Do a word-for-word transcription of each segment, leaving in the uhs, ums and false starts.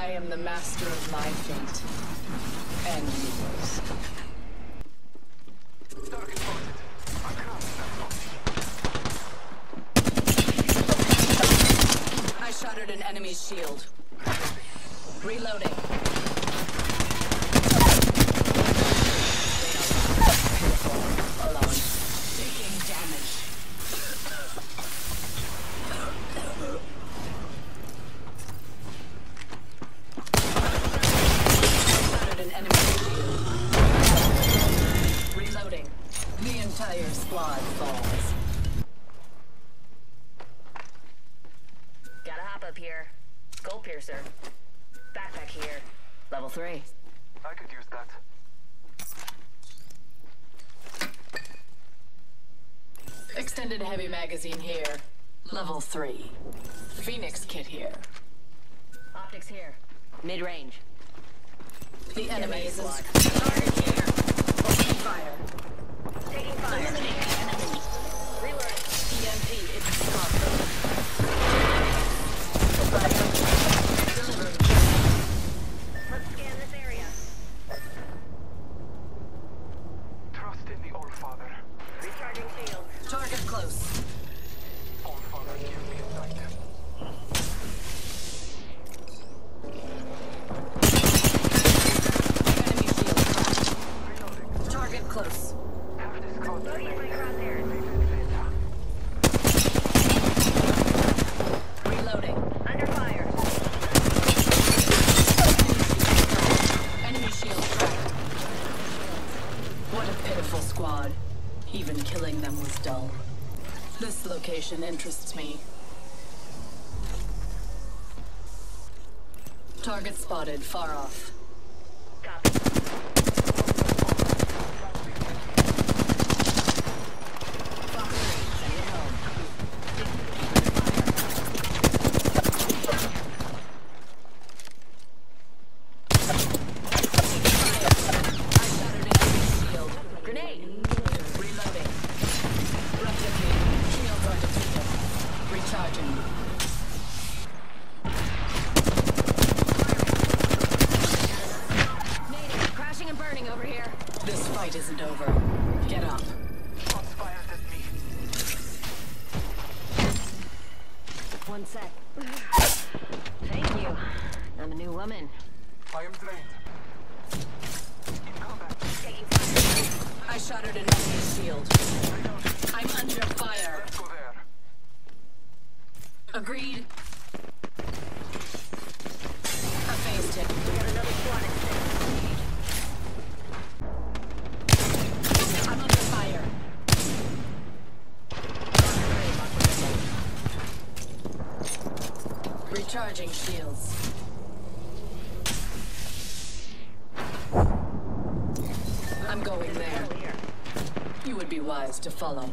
I am the master of my fate. And yours. Target spotted. I shattered an enemy's shield. Reloading. Alone. Taking damage. Shattered an enemy's shield. Reloading. The entire squad falls. Gotta hop up here. Skull piercer. Backpack here. Level three. I could use that. Extended heavy magazine here. Level three. Phoenix kit here. Optics here. Mid-range. The enemy is in Target here. open fire. Taking fire. Eliminating enemy. Reloading. E M P is discovered. Delivered. Let's scan this area. Trust in the Allfather. Recharging shield. Target close. Allfather, give me a sight. Enemy shield cracked. Reloading. Target close. Have this caught. Loading my crosshairs. Reloading. Under fire. Enemy shield cracked. What a pitiful squad. Even killing them was dull. This location interests me. Target spotted, far off. Copy. Fox three, send it home. I shattered an enemy shield. Grenade. Reloading. Replicating. Shields are depleted. Recharging. Native. Crashing and burning over here. This fight isn't over. Get up. Shots fired at me. One sec. Thank you. I'm a new woman. I am drained. In combat. Taking fire. I shattered an enemy's shield. I'm under fire. Let's go there. Agreed. I phased him. We got another squad extended. I'm under fire. Recharging shields. I'm going there. Here. You would be wise to follow.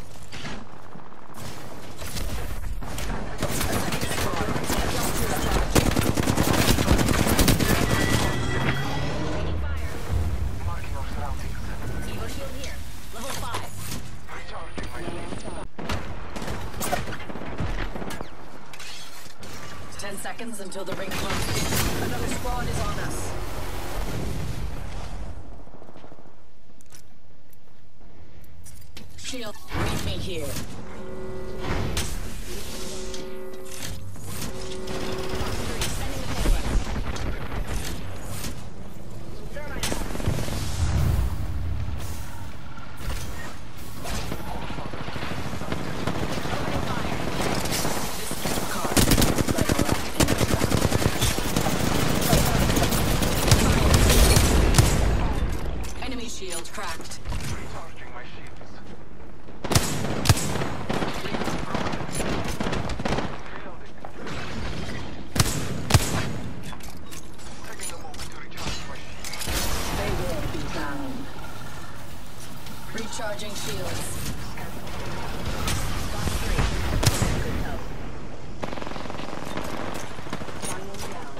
Taking fire. Marking our surroundings. Evo shield here. Level five. Recharging my shields. Ten seconds until the ring closes. Another squad is on us. Shield, meet me here. Car, like a rat in a trap. Enemy shield cracked. Recharging my shields. Reloading. Taking a moment to recharge my shields. They will be bound. Recharging shields. Fox three. Good help. One will down.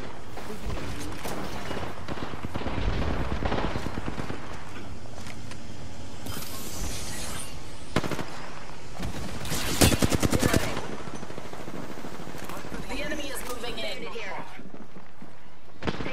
Reloading. The enemy is moving in. Here. Taking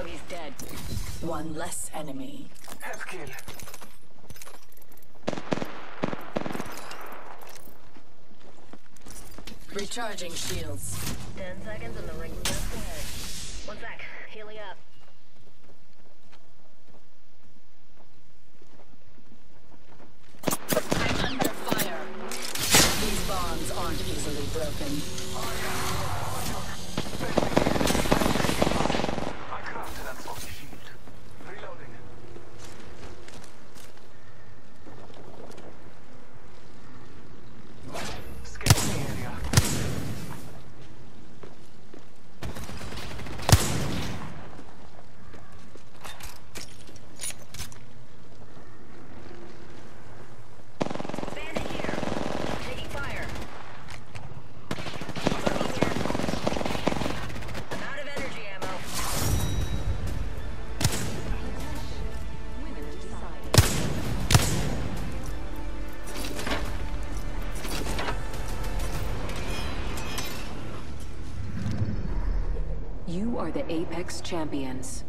enemy's dead. One less enemy. Half kill. Recharging shields. Ten seconds and the ring just ahead. One sec. Healing up. I'm under fire. These bonds aren't easily broken. I crafted that fucking shield. Reloading. Scanning the area. Bandit here. Taking fire. Buggy here. I'm out of energy ammo. Winner decided. You are the Apex Champions.